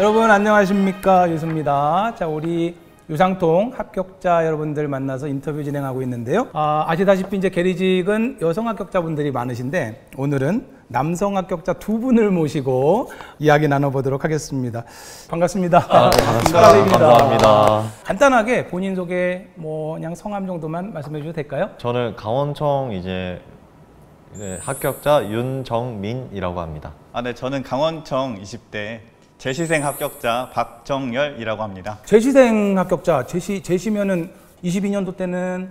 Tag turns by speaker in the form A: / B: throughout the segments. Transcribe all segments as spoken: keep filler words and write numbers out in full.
A: 여러분 안녕하십니까, 유수입니다. 자, 우리 유상통 합격자 여러분들 만나서 인터뷰 진행하고 있는데요. 아, 아시다시피 이제 게리직은 여성 합격자분들이 많으신데 오늘은 남성 합격자 두 분을 모시고 이야기 나눠보도록 하겠습니다. 반갑습니다.
B: 아, 네, 반갑습니다. 감사합니다.
A: 간단하게 본인 소개, 뭐 그냥 성함 정도만 말씀해 주셔도 될까요?
B: 저는 강원청 이제 합격자 윤정민이라고 합니다.
C: 아, 네, 저는 강원청 이십 대 재시생 합격자 박정열이라고 합니다.
A: 재시생 합격자, 재시, 재시면은 이십이 년도 때는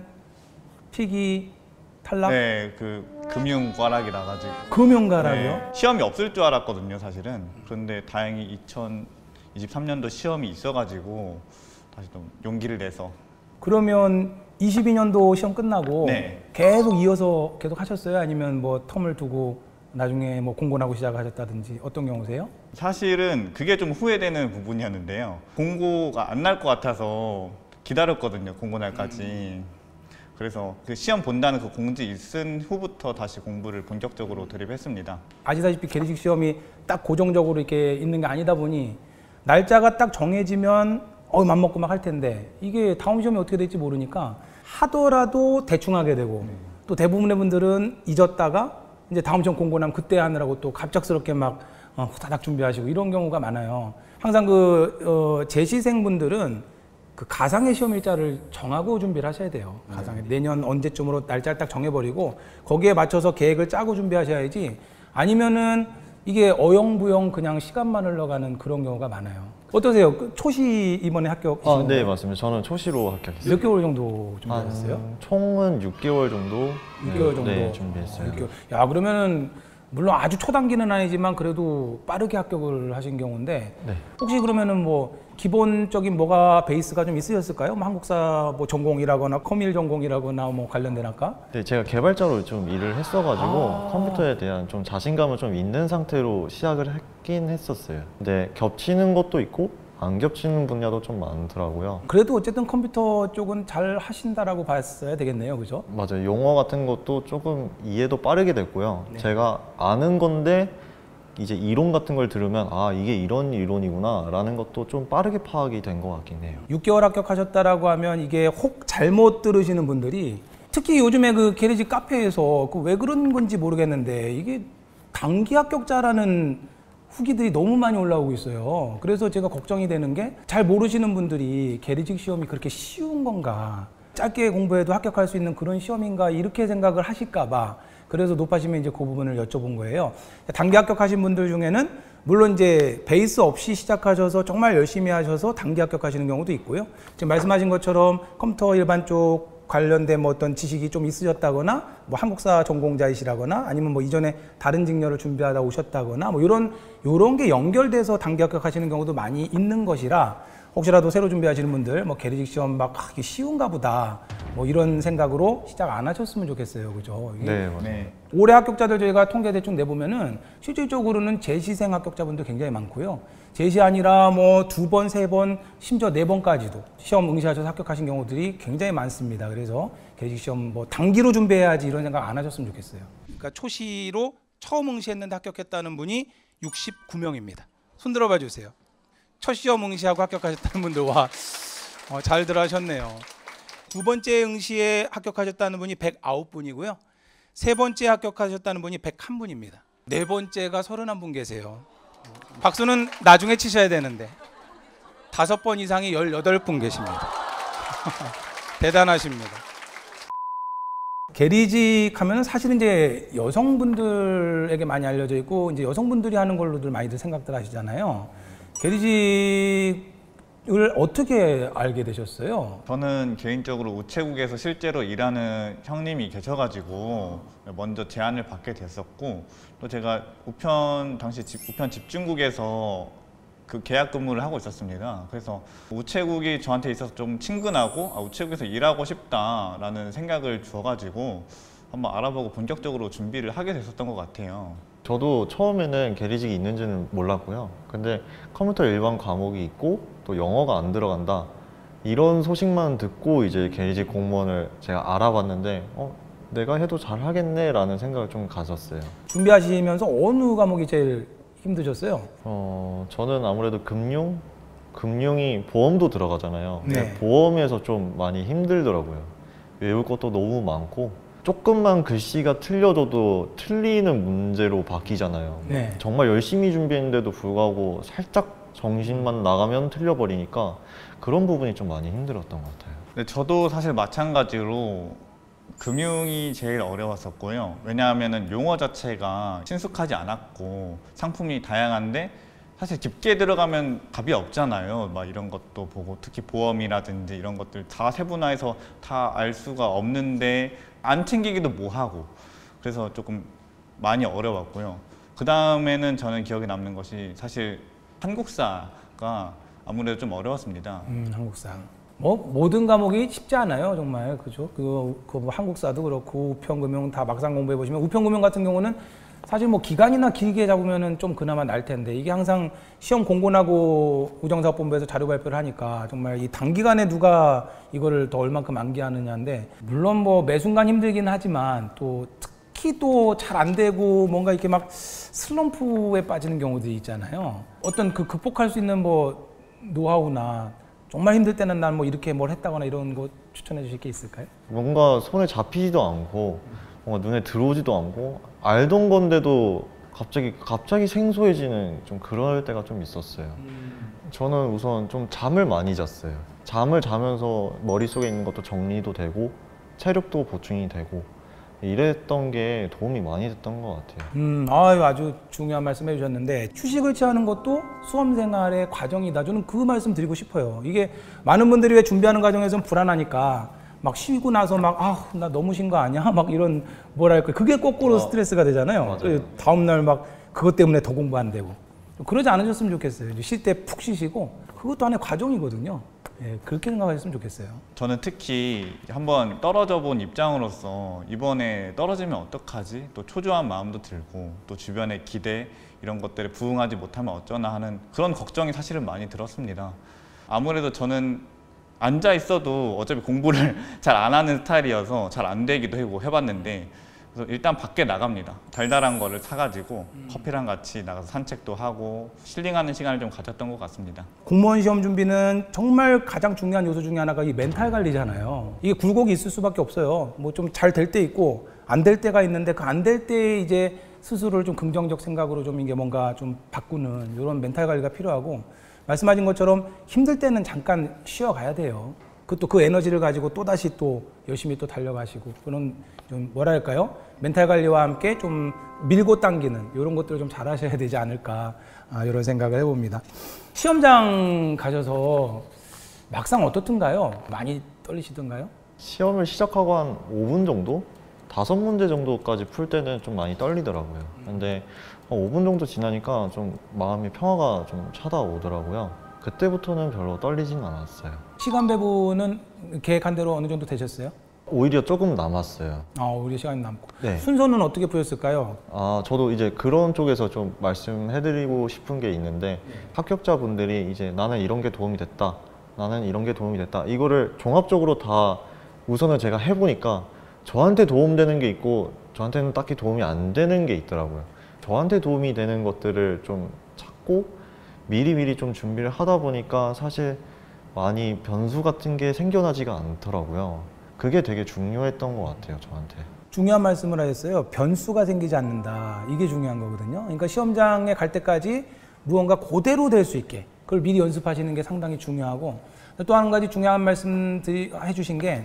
A: 필기 탈락?
C: 네, 그 금융과락이라 가지고.
A: 금융과락이요?
C: 네, 시험이 없을 줄 알았거든요, 사실은. 그런데 다행히 이천이십삼 년도 시험이 있어가지고 다시 좀 용기를 내서.
A: 그러면 이십이 년도 시험 끝나고
C: 네.
A: 계속 이어서 계속 하셨어요? 아니면 뭐 텀을 두고 나중에 뭐 공고나고 시작하셨다든지 어떤 경우세요?
C: 사실은 그게 좀 후회되는 부분이었는데요. 공고가 안 날 것 같아서 기다렸거든요, 공고날까지. 음. 그래서 그 시험 본다는 그 공지 일쓴 후부터 다시 공부를 본격적으로 돌입했습니다.
A: 아시다시피 게리직 시험이 딱 고정적으로 이렇게 있는 게 아니다 보니 날짜가 딱 정해지면 어, 맘먹고 막 할 텐데 이게 다음 시험이 어떻게 될지 모르니까 하더라도 대충 하게 되고 네. 또 대부분의 분들은 잊었다가 이제 다음 시험 공고 나면 그때 하느라고 또 갑작스럽게 막 어, 후다닥 준비하시고 이런 경우가 많아요. 항상 그 어, 재시생분들은 그 가상의 시험 일자를 정하고 준비를 하셔야 돼요. 가상의 네. 내년 언제쯤으로 날짜를 딱 정해버리고 거기에 맞춰서 계획을 짜고 준비하셔야지 아니면은 이게 어영부영 그냥 시간만 흘러가는 그런 경우가 많아요. 어떠세요? 그 초시 이번에 합격이신
B: 아, 네, 맞습니다. 저는 초시로 합격했어요.
A: 몇 개월 정도 준비하셨어요?
B: 아, 총은 육 개월 정도?
A: 육 개월 정도?
B: 네, 준비했어요.
A: 육 개월. 야, 그러면은 물론 아주 초단기는 아니지만 그래도 빠르게 합격을 하신 경우인데 네. 혹시 그러면은 뭐 기본적인 뭐가 베이스가 좀 있으셨을까요? 뭐 한국사 뭐 전공이라거나 커밀 전공이라거나 뭐 관련된 학과?
B: 네, 제가 개발자로 좀 일을 했어가지고
A: 아
B: 컴퓨터에 대한 좀 자신감을 좀 있는 상태로 시작을 했긴 했었어요. 근데 겹치는 것도 있고 안 겹치는 분야도 좀 많더라고요.
A: 그래도 어쨌든 컴퓨터 쪽은 잘 하신다라고 봤어야 되겠네요, 그죠?
B: 맞아요. 용어 같은 것도 조금 이해도 빠르게 됐고요. 네. 제가 아는 건데 이제 이론 같은 걸 들으면 아 이게 이런 이론이구나 라는 것도 좀 빠르게 파악이 된 것 같긴 해요.
A: 육 개월 합격하셨다라고 하면 이게 혹 잘못 들으시는 분들이 특히 요즘에 그 게리직 카페에서 그 왜 그런 건지 모르겠는데 이게 단기 합격자라는 후기들이 너무 많이 올라오고 있어요. 그래서 제가 걱정이 되는 게 잘 모르시는 분들이 게리직 시험이 그렇게 쉬운 건가, 짧게 공부해도 합격할 수 있는 그런 시험인가 이렇게 생각을 하실까 봐 그래서 높아지면 이제 그 부분을 여쭤본 거예요. 단기 합격하신 분들 중에는 물론 이제 베이스 없이 시작하셔서 정말 열심히 하셔서 단기 합격하시는 경우도 있고요. 지금 말씀하신 것처럼 컴퓨터 일반 쪽 관련된 뭐 어떤 지식이 좀 있으셨다거나 뭐 한국사 전공자이시라거나 아니면 뭐 이전에 다른 직렬을 준비하다 오셨다거나 뭐 이런 요런 게 연결돼서 단기 합격하시는 경우도 많이 있는 것이라 혹시라도 새로 준비하시는 분들 뭐 게리직 시험 막 아, 이게 쉬운가 보다 뭐 이런 생각으로 시작 안 하셨으면 좋겠어요, 그죠?
B: 네, 맞아요.
A: 네. 올해 합격자들 저희가 통계 대충 내보면은 실질적으로는 재시생 합격자분들 굉장히 많고요. 재시 아니라 뭐 두 번, 세 번, 심지어 네 번까지도 시험 응시하셔서 합격하신 경우들이 굉장히 많습니다. 그래서 게리직 시험 뭐 단기로 준비해야지 이런 생각 안 하셨으면 좋겠어요. 그러니까 초시로 처음 응시했는데 합격했다는 분이 육십구 명입니다. 손 들어봐 주세요. 첫 시험 응시하고 합격하셨다는 분들 와, 어, 잘들 하셨네요. 두 번째 응시에 합격하셨다는 분이 백구 분이고요. 세 번째 합격하셨다는 분이 백일 분입니다. 네 번째가 서른한 분 계세요. 박수는 나중에 치셔야 되는데 다섯 번 이상이 열여덟 분 계십니다. 대단하십니다. 게리직 하면 사실은 이제 여성분들에게 많이 알려져 있고 이제 여성분들이 하는 걸로들 많이들 생각들 하시잖아요. 게리직을 어떻게 알게 되셨어요?
C: 저는 개인적으로 우체국에서 실제로 일하는 형님이 계셔가지고 먼저 제안을 받게 됐었고 또 제가 우편 당시 집, 우편 집중국에서 그 계약 근무를 하고 있었습니다. 그래서 우체국이 저한테 있어서 좀 친근하고 아, 우체국에서 일하고 싶다라는 생각을 주어가지고 한번 알아보고 본격적으로 준비를 하게 됐었던 것 같아요.
B: 저도 처음에는 게리직이 있는지는 몰랐고요. 근데 컴퓨터 일반 과목이 있고 또 영어가 안 들어간다 이런 소식만 듣고 이제 게리직 공무원을 제가 알아봤는데 어, 내가 해도 잘 하겠네 라는 생각을 좀 가졌어요.
A: 준비하시면서 어느 과목이 제일 힘드셨어요?
B: 어, 저는 아무래도 금융? 금융이 보험도 들어가잖아요.
A: 네.
B: 보험에서 좀 많이 힘들더라고요. 외울 것도 너무 많고 조금만 글씨가 틀려져도 틀리는 문제로 바뀌잖아요.
A: 네.
B: 정말 열심히 준비했는데도 불구하고 살짝 정신만 나가면 틀려버리니까 그런 부분이 좀 많이 힘들었던 것 같아요.
C: 네, 저도 사실 마찬가지로 금융이 제일 어려웠었고요. 왜냐하면 용어 자체가 친숙하지 않았고 상품이 다양한데 사실 깊게 들어가면 답이 없잖아요. 막 이런 것도 보고 특히 보험이라든지 이런 것들 다 세분화해서 다 알 수가 없는데 안 챙기기도 뭐하고 그래서 조금 많이 어려웠고요. 그 다음에는 저는 기억에 남는 것이 사실 한국사가 아무래도 좀 어려웠습니다.
A: 음, 한국사. 뭐 모든 과목이 쉽지 않아요, 정말. 그죠? 그, 그 뭐 한국사도 그렇고 우편금융 다 막상 공부해 보시면 우편금융 같은 경우는 사실 뭐 기간이나 길게 잡으면은 좀 그나마 날 텐데 이게 항상 시험 공고나고 우정사업본부에서 자료 발표를 하니까 정말 이 단기간에 누가 이거를 더 얼만큼 암기하느냐인데 물론 뭐 매 순간 힘들긴 하지만 또 특히 또 잘 안 되고 뭔가 이렇게 막 슬럼프에 빠지는 경우들이 있잖아요. 어떤 그 극복할 수 있는 뭐 노하우나 정말 힘들 때는 난 뭐 이렇게 뭘 했다거나 이런 거 추천해 주실 게 있을까요?
B: 뭔가 손에 잡히지도 않고 뭔가 눈에 들어오지도 않고 알던 건데도 갑자기 갑자기 생소해지는 좀 그럴 때가 좀 있었어요. 음. 저는 우선 좀 잠을 많이 잤어요. 잠을 자면서 머릿속에 있는 것도 정리도 되고 체력도 보충이 되고 이랬던 게 도움이 많이 됐던 것 같아요.
A: 음, 아유, 아주 중요한 말씀 해주셨는데 휴식을 취하는 것도 수험 생활의 과정이다. 저는 그 말씀 드리고 싶어요. 이게 많은 분들이 왜 준비하는 과정에서는 불안하니까 막 쉬고 나서 막 아, 나 너무 쉰 거 아니야? 막 이런 뭐랄까 그게 거꾸로 어, 스트레스가 되잖아요. 다음 날 막 그것 때문에 더 공부 안 되고 그러지 않으셨으면 좋겠어요. 쉴 때 푹 쉬시고 그것도 하나의 과정이거든요. 예, 그렇게 생각하셨으면 좋겠어요.
C: 저는 특히 한번 떨어져 본 입장으로서 이번에 떨어지면 어떡하지? 또 초조한 마음도 들고 또 주변의 기대 이런 것들에 부응하지 못하면 어쩌나 하는 그런 걱정이 사실은 많이 들었습니다. 아무래도 저는 앉아 있어도 어차피 공부를 잘 안 하는 스타일이어서 잘 안 되기도 하고 해봤는데 그래서 일단 밖에 나갑니다. 달달한 거를 사가지고 음. 커피랑 같이 나가서 산책도 하고 힐링하는 시간을 좀 가졌던 것 같습니다.
A: 공무원 시험 준비는 정말 가장 중요한 요소 중에 하나가 이 멘탈 관리잖아요. 이게 굴곡이 있을 수밖에 없어요. 뭐 좀 잘 될 때 있고 안 될 때가 있는데 그 안 될 때 이제 스스로를 좀 긍정적 생각으로 좀 이게 뭔가 좀 바꾸는 이런 멘탈 관리가 필요하고 말씀하신 것처럼 힘들 때는 잠깐 쉬어가야 돼요. 그것도 그 에너지를 가지고 또다시 또 열심히 또 달려가시고 그런 좀 뭐랄까요? 멘탈 관리와 함께 좀 밀고 당기는 이런 것들을 좀 잘 하셔야 되지 않을까 아, 이런 생각을 해봅니다. 시험장 가셔서 막상 어떻든가요? 많이 떨리시던가요?
B: 시험을 시작하고 한 오 분 정도? 다섯 문제 정도까지 풀 때는 좀 많이 떨리더라고요. 근데 오 분 정도 지나니까 좀 마음이 평화가 좀 찾아오더라고요. 그때부터는 별로 떨리진 않았어요.
A: 시간 배분은 계획한 대로 어느 정도 되셨어요?
B: 오히려 조금 남았어요.
A: 아, 오히려 시간이 남고.
B: 네.
A: 순서는 어떻게 풀렸을까요?
B: 아, 저도 이제 그런 쪽에서 좀 말씀해드리고 싶은 게 있는데 네. 합격자분들이 이제 나는 이런 게 도움이 됐다. 나는 이런 게 도움이 됐다. 이거를 종합적으로 다 우선은 제가 해보니까 저한테 도움되는 게 있고 저한테는 딱히 도움이 안 되는 게 있더라고요. 저한테 도움이 되는 것들을 좀 찾고 미리미리 좀 준비를 하다 보니까 사실 많이 변수 같은 게 생겨나지가 않더라고요. 그게 되게 중요했던 것 같아요, 저한테.
A: 중요한 말씀을 하셨어요. 변수가 생기지 않는다. 이게 중요한 거거든요. 그러니까 시험장에 갈 때까지 무언가 그대로 될 수 있게 그걸 미리 연습하시는 게 상당히 중요하고 또 한 가지 중요한 말씀 해주신 게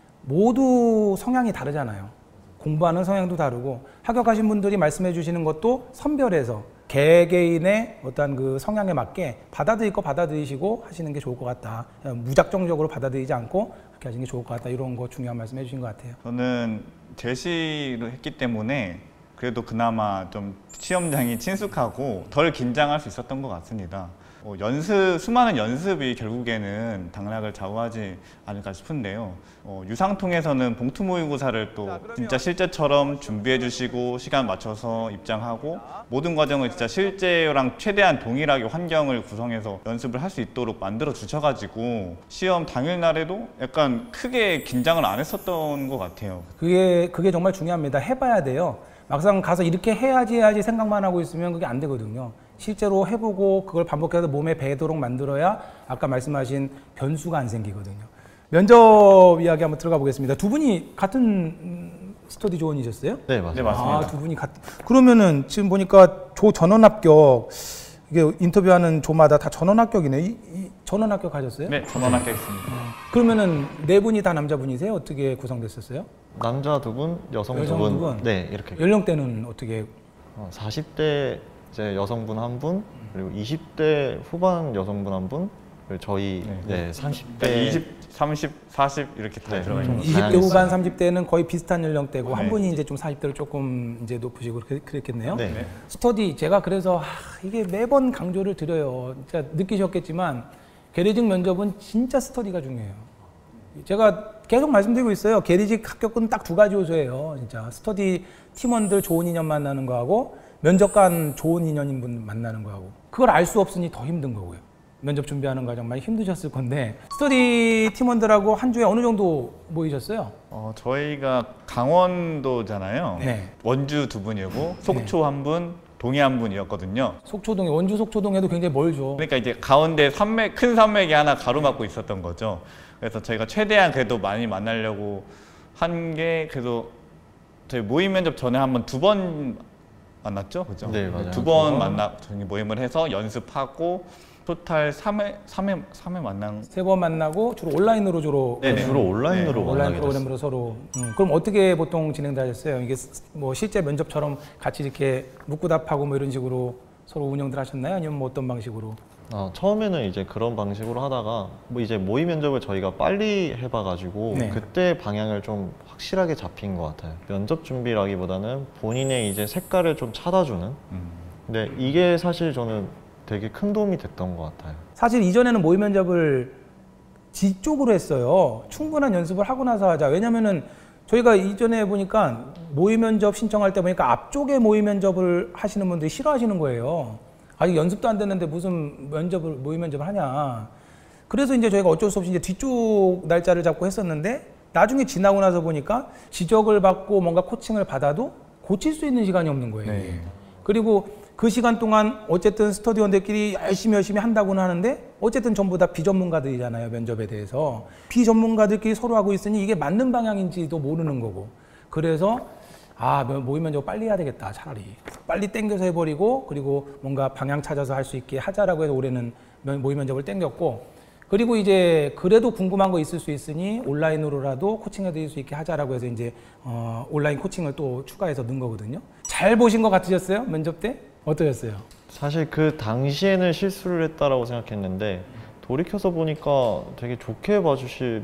A: 모두 성향이 다르잖아요. 공부하는 성향도 다르고 합격하신 분들이 말씀해 주시는 것도 선별해서 개개인의 어떤 그 성향에 맞게 받아들일 거 받아들이시고 하시는 게 좋을 것 같다. 무작정적으로 받아들이지 않고 그렇게 하시는 게 좋을 것 같다. 이런 거 중요한 말씀 해주신 것 같아요.
C: 저는 제시를 했기 때문에 그래도 그나마 좀 시험장이 친숙하고 덜 긴장할 수 있었던 것 같습니다. 어, 연습, 수많은 연습이 결국에는 당락을 좌우하지 않을까 싶은데요. 어, 유상통에서는 봉투 모의고사를 또 진짜 실제처럼 준비해 주시고 시간 맞춰서 입장하고 모든 과정을 진짜 실제랑 최대한 동일하게 환경을 구성해서 연습을 할 수 있도록 만들어 주셔가지고 시험 당일날에도 약간 크게 긴장을 안 했었던 것 같아요.
A: 그게, 그게 정말 중요합니다. 해봐야 돼요. 막상 가서 이렇게 해야지 해야지 생각만 하고 있으면 그게 안 되거든요. 실제로 해보고 그걸 반복해서 몸에 배도록 만들어야 아까 말씀하신 변수가 안 생기거든요. 면접 이야기 한번 들어가 보겠습니다. 두 분이 같은 스터디 조원이셨어요?
B: 네, 맞아요.
C: 네, 맞습니다.
A: 아, 두 분이 같. 그러면은 지금 보니까 조 전원 합격 이게 인터뷰하는 조마다 다 전원 합격이네. 이, 이 전원 합격하셨어요?
C: 네, 전원 합격했습니다.
A: 그러면은 네 분이 다 남자분이세요? 어떻게 구성됐었어요?
B: 남자 두 분, 여성 두
A: 여성
B: 분.
A: 두 분?
B: 네, 이렇게.
A: 연령대는 어떻게?
B: 어, 사십 대 이제 여성분 한 분, 그리고 이십 대 후반 여성분 한 분, 그리고 저희
C: 네.
B: 네, 삼십 대
C: 이십, 삼십, 사십 이렇게 다
B: 네,
C: 들어가
B: 좀
C: 있는
A: 이십 대
B: 다양했어요.
A: 후반, 삼십 대는 거의 비슷한 연령대고
C: 네.
A: 한 분이 이제 좀 사십 대로 조금 이제 높으시고 그랬- 그랬겠네요.
B: 네.
C: 네.
A: 스터디 제가 그래서 아, 이게 매번 강조를 드려요. 진짜 느끼셨겠지만 계리직 면접은 진짜 스터디가 중요해요. 제가 계속 말씀드리고 있어요. 계리직 합격은 딱 두 가지 요소예요. 진짜 스터디 팀원들 좋은 인연 만나는 거하고 면접관 좋은 인연인 분 만나는 거하고 그걸 알 수 없으니 더 힘든 거고요. 면접 준비하는 과정 많이 힘드셨을 건데 스터디 팀원들하고 한 주에 어느 정도 모이셨어요?
C: 어, 저희가 강원도잖아요.
A: 네.
C: 원주 두 분이고 속초 한 분, 동해 한 분이었거든요.
A: 속초동에 원주 속초동에도 굉장히 멀죠.
C: 그러니까 이제 가운데 산맥, 큰 산맥이 하나 가로막고 있었던 거죠. 그래서 저희가 최대한 그래도 많이 만나려고 한 게 그래도 저희 모임 면접 전에 한번 두 번 만났죠, 그죠?
B: 네, 맞아요.
C: 두 번 만나 저희 모임을 해서 연습하고 토탈 삼 회, 삼 회, 삼 회 만난.
A: 세 번 만나고 주로 온라인으로 주로
C: 네,
B: 주로 온라인으로
C: 네,
A: 온라인
B: 만나게 됐어요.
A: 프로그램으로 서로. 음, 그럼 어떻게 보통 진행하셨어요? 이게 스- 뭐 실제 면접처럼 같이 이렇게 묻고답하고 뭐 이런 식으로 서로 운영들 하셨나요? 아니면 뭐 어떤 방식으로?
B: 아, 처음에는 이제 그런 방식으로 하다가 뭐 이제 모의 면접을 저희가 빨리 해봐가지고
A: 네.
B: 그때 방향을 좀 확실하게 잡힌 것 같아요. 면접 준비라기보다는 본인의 이제 색깔을 좀 찾아주는.
C: 음.
B: 근데 이게 사실 저는 되게 큰 도움이 됐던 것 같아요.
A: 사실 이전에는 모의 면접을 뒤쪽으로 했어요. 충분한 연습을 하고 나서 하자. 왜냐면은 저희가 이전에 보니까 모의 면접 신청할 때 보니까 앞쪽에 모의 면접을 하시는 분들이 싫어하시는 거예요. 아직 연습도 안 됐는데 무슨 면접을 모의 면접을 하냐. 그래서 이제 저희가 어쩔 수 없이 이제 뒤쪽 날짜를 잡고 했었는데 나중에 지나고 나서 보니까 지적을 받고 뭔가 코칭을 받아도 고칠 수 있는 시간이 없는 거예요.
C: 네.
A: 그리고 그 시간 동안 어쨌든 스터디원들끼리 열심히 열심히 한다고는 하는데 어쨌든 전부 다 비전문가들이잖아요, 면접에 대해서. 비전문가들끼리 서로 하고 있으니 이게 맞는 방향인지도 모르는 거고. 그래서 아, 모의 면접 빨리 해야 되겠다, 차라리. 빨리 땡겨서 해버리고 그리고 뭔가 방향 찾아서 할 수 있게 하자라고 해서 올해는 면- 모의 면접을 땡겼고 그리고 이제 그래도 궁금한 거 있을 수 있으니 온라인으로라도 코칭해 드릴 수 있게 하자라고 해서 이제 어, 온라인 코칭을 또 추가해서 넣은 거거든요. 잘 보신 것 같으셨어요? 면접 때? 어떠셨어요?
B: 사실 그 당시에는 실수를 했다라고 생각했는데 돌이켜서 보니까 되게 좋게 봐주시는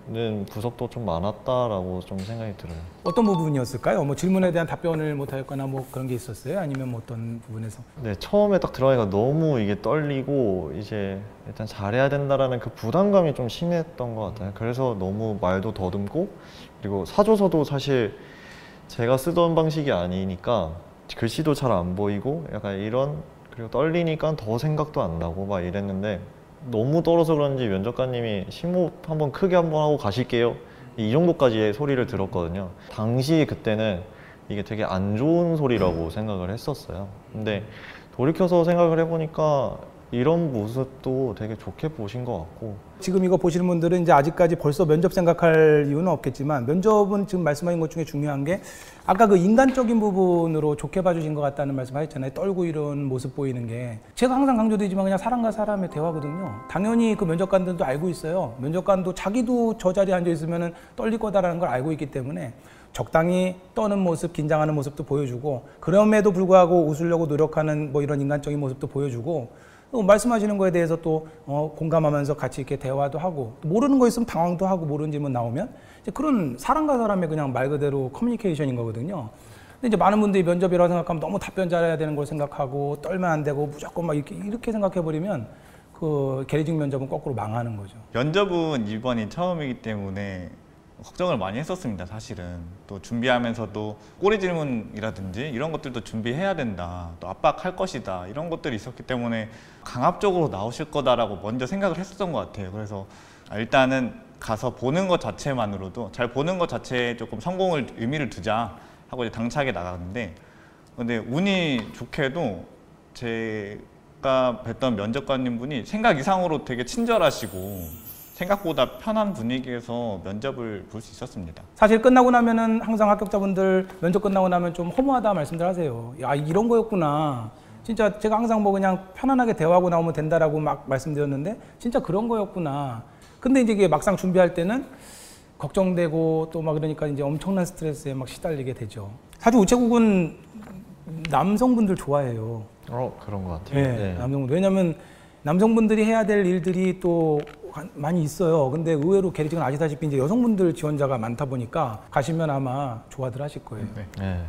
B: 구석도 좀 많았다라고 좀 생각이 들어요.
A: 어떤 부분이었을까요? 뭐 질문에 대한 답변을 못하였거나 뭐 그런 게 있었어요? 아니면 뭐 어떤 부분에서?
B: 네, 처음에 딱 들어가니까 너무 이게 떨리고 이제 일단 잘해야 된다라는 그 부담감이 좀 심했던 것 같아요. 그래서 너무 말도 더듬고 그리고 사조서도 사실 제가 쓰던 방식이 아니니까 글씨도 잘 안 보이고 약간 이런 그리고 떨리니까 더 생각도 안 나고 막 이랬는데 너무 떨어서 그런지 면접관님이 심호흡 한번 크게 한번 하고 가실게요 이 정도까지의 소리를 들었거든요. 당시 그때는 이게 되게 안 좋은 소리라고 생각을 했었어요. 근데 돌이켜서 생각을 해보니까 이런 모습도 되게 좋게 보신 것 같고.
A: 지금 이거 보시는 분들은 이제 아직까지 벌써 면접 생각할 이유는 없겠지만 면접은 지금 말씀하신 것 중에 중요한 게 아까 그 인간적인 부분으로 좋게 봐주신 것 같다는 말씀하셨잖아요. 떨고 이런 모습 보이는 게 제가 항상 강조드리지만 그냥 사람과 사람의 대화거든요. 당연히 그 면접관들도 알고 있어요. 면접관도 자기도 저 자리에 앉아 있으면 떨릴 거다라는 걸 알고 있기 때문에 적당히 떠는 모습, 긴장하는 모습도 보여주고 그럼에도 불구하고 웃으려고 노력하는 뭐 이런 인간적인 모습도 보여주고 또 말씀하시는 거에 대해서 또 어, 공감하면서 같이 이렇게 대화도 하고 모르는 거 있으면 당황도 하고 모르는 질문 나오면 이제 그런 사람과 사람의 그냥 말 그대로 커뮤니케이션인 거거든요. 근데 이제 많은 분들이 면접이라고 생각하면 너무 답변 잘해야 되는 걸 생각하고 떨면 안 되고 무조건 막 이렇게 이렇게 생각해 버리면 그 계리직 면접은 거꾸로 망하는 거죠.
C: 면접은 이번이 처음이기 때문에 걱정을 많이 했었습니다. 사실은 또 준비하면서도 꼬리 질문이라든지 이런 것들도 준비해야 된다, 또 압박할 것이다 이런 것들이 있었기 때문에 강압적으로 나오실 거다라고 먼저 생각을 했었던 것 같아요. 그래서 일단은 가서 보는 것 자체만으로도 잘 보는 것 자체에 조금 성공을 의미를 두자 하고 이제 당차게 나가는데 근데 운이 좋게도 제가 뵀던 면접관님 분이 생각 이상으로 되게 친절하시고 생각보다 편한 분위기에서 면접을 볼 수 있었습니다.
A: 사실 끝나고 나면은 항상 합격자분들 면접 끝나고 나면 좀 허무하다 말씀들 하세요. 야, 이런 거였구나. 진짜 제가 항상 뭐 그냥 편안하게 대화하고 나오면 된다라고 막 말씀드렸는데 진짜 그런 거였구나. 근데 이제 이게 막상 준비할 때는 걱정되고 또 막 그러니까 이제 엄청난 스트레스에 막 시달리게 되죠. 사실 우체국은 남성분들 좋아해요.
B: 어, 그런 것 같아요.
A: 네,
B: 네.
A: 남성분. 왜냐면 남성분들이 해야 될 일들이 또 많이 있어요. 근데 의외로 게리직은 아시다시피 이제 여성분들 지원자가 많다 보니까 가시면 아마 좋아들 하실 거예요.
C: 네.
B: 네.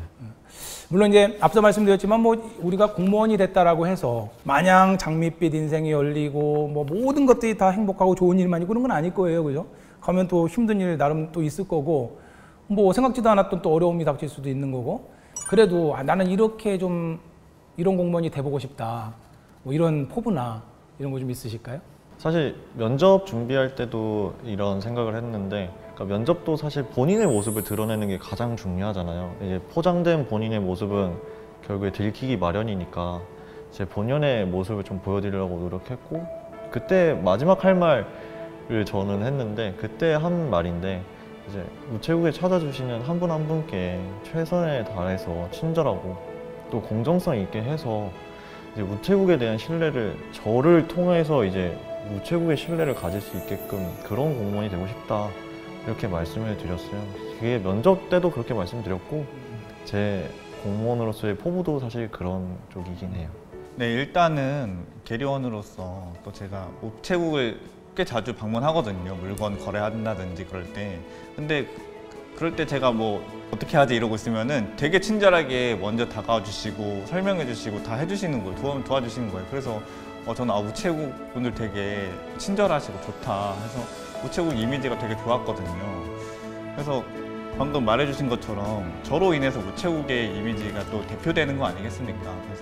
A: 물론 이제 앞서 말씀드렸지만 뭐 우리가 공무원이 됐다라고 해서 마냥 장밋빛 인생이 열리고 뭐 모든 것들이 다 행복하고 좋은 일만 있고 그런 건 아닐 거예요. 그죠? 가면 또 힘든 일 나름 또 있을 거고 뭐 생각지도 않았던 또 어려움이 닥칠 수도 있는 거고 그래도 아, 나는 이렇게 좀 이런 공무원이 돼보고 싶다. 뭐 이런 포부나 이런 거 좀 있으실까요?
B: 사실 면접 준비할 때도 이런 생각을 했는데 그러니까 면접도 사실 본인의 모습을 드러내는 게 가장 중요하잖아요. 이제 포장된 본인의 모습은 결국에 들키기 마련이니까 제 본연의 모습을 좀 보여드리려고 노력했고 그때 마지막 할 말을 저는 했는데 그때 한 말인데 이제 우체국에 찾아주시는 한 분 한 분께 최선을 다해서 친절하고 또 공정성 있게 해서 이제 우체국에 대한 신뢰를 저를 통해서 이제 우체국의 신뢰를 가질 수 있게끔 그런 공무원이 되고 싶다 이렇게 말씀을 드렸어요. 그게 면접 때도 그렇게 말씀드렸고 제 공무원으로서의 포부도 사실 그런 쪽이긴 해요.
C: 네, 일단은 계리원으로서 또 제가 우체국을 꽤 자주 방문하거든요. 물건 거래한다든지 그럴 때. 근데 그럴 때 제가 뭐 어떻게 하지 이러고 있으면은 되게 친절하게 먼저 다가와 주시고 설명해 주시고 다 해주시는 거예요. 도와, 도와주시는 거예요. 그래서 어, 저는 아, 우체국 분들 되게 친절하시고 좋다 해서 우체국 이미지가 되게 좋았거든요. 그래서 방금 말해주신 것처럼 저로 인해서 우체국의 이미지가 또 대표되는 거 아니겠습니까?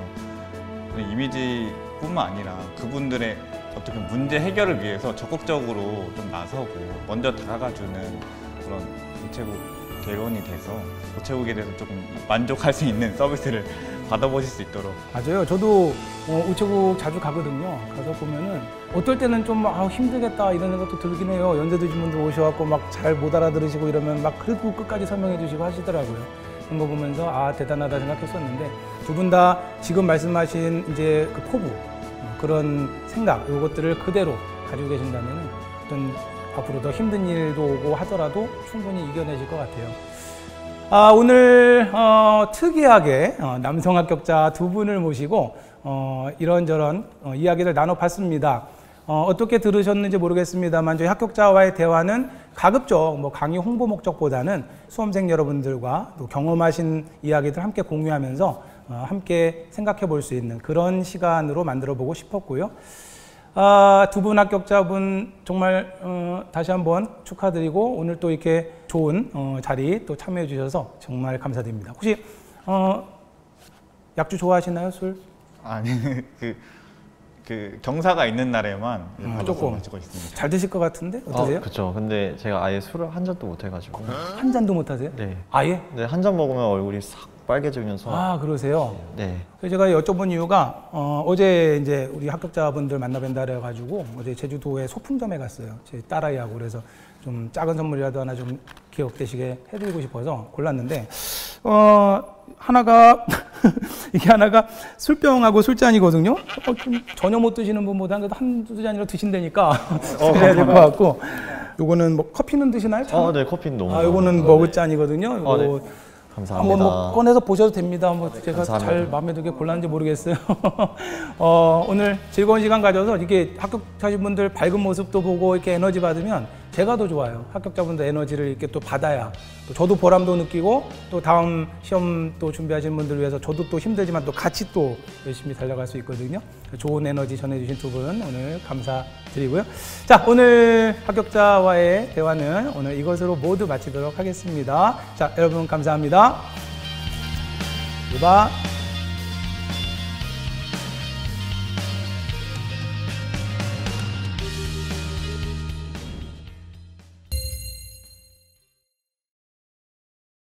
C: 그래서 이미지뿐만 아니라 그분들의 어떻게 문제 해결을 위해서 적극적으로 좀 나서고 먼저 다가가주는 그런 우체국 계리원이 돼서 우체국에 대해서 조금 만족할 수 있는 서비스를 받아보실 수 있도록.
A: 맞아요. 저도 어, 우체국 자주 가거든요. 가서 보면은 어떨 때는 좀 아, 힘들겠다 이런 생각도 들긴 해요. 연세 드신 분들 오셔갖고 막 잘 못 알아들으시고 이러면 막 그래도 끝까지 설명해 주시고 하시더라고요. 그런 거 보면서 아 대단하다 생각했었는데 두 분 다 지금 말씀하신 이제 그 포부 어, 그런 생각 이것들을 그대로 가지고 계신다면은 어떤 앞으로 더 힘든 일도 오고 하더라도 충분히 이겨내실 것 같아요. 아, 오늘 어, 특이하게 어, 남성 합격자 두 분을 모시고 어, 이런저런 어, 이야기를 나눠봤습니다. 어, 어떻게 들으셨는지 모르겠습니다만 저희 합격자와의 대화는 가급적 뭐 강의 홍보 목적보다는 수험생 여러분들과 또 경험하신 이야기들 함께 공유하면서 어, 함께 생각해 볼 수 있는 그런 시간으로 만들어 보고 싶었고요. 아, 두 분 합격자분 정말 어, 다시 한번 축하드리고 오늘 또 이렇게 좋은 어, 자리 또 참여해 주셔서 정말 감사드립니다. 혹시 어, 약주 좋아하시나요, 술?
C: 아니 그, 그 경사가 있는 날에만
A: 음,
C: 조금
A: 조금
C: 마시고 있습니다.
A: 잘 드실 것 같은데 어떠세요?
B: 아, 그렇죠. 근데 제가 아예 술을 한 잔도 못 해가지고.
A: 한 잔도 못 하세요?
B: 네.
A: 아예?
B: 네, 한 잔 먹으면 얼굴이 싹 빨개지면서.
A: 아, 그러세요?
B: 네.
A: 그래서 제가 여쭤본 이유가 어, 어제 이제 우리 합격자분들 만나 뵌다 그래가지고 어제 제주도에 소품점에 갔어요. 제 딸아이하고. 그래서 좀 작은 선물이라도 하나 좀 기억되시게 해드리고 싶어서 골랐는데 어, 하나가 이게 하나가 술병하고 술잔이거든요. 어, 좀 전혀 못 드시는 분보다 그래도 한두 잔이라도 드신다니까
B: 어,
A: 드려야 될 것 같고 요거는 뭐 커피는 드시나요?
B: 아, 네, 커피는 너무.
A: 아, 요거는 머그잔이거든요. 요거
B: 아, 네. 감사합니다.
A: 한번 뭐 꺼내서 보셔도 됩니다. 뭐 제가
B: 감사합니다.
A: 잘 마음에 들게 골랐는지 모르겠어요. 어, 오늘 즐거운 시간 가져서 이렇게 합격하신 분들 밝은 모습도 보고 이렇게 에너지 받으면 제가 더 좋아요. 합격자분들 에너지를 이렇게 또 받아야 또 저도 보람도 느끼고 또 다음 시험 또 준비하시는 분들 위해서 저도 또 힘들지만 또 같이 또 열심히 달려갈 수 있거든요. 좋은 에너지 전해주신 두 분 오늘 감사드리고요. 자, 오늘 합격자와의 대화는 오늘 이것으로 모두 마치도록 하겠습니다. 자, 여러분 감사합니다. 유바.